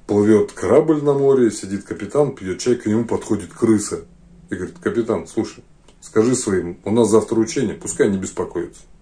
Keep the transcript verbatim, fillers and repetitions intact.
Плывет корабль на море, сидит капитан, пьет чай, к нему подходит крыса. И говорит: капитан, слушай, скажи своим, у нас завтра учения, пускай не беспокоятся.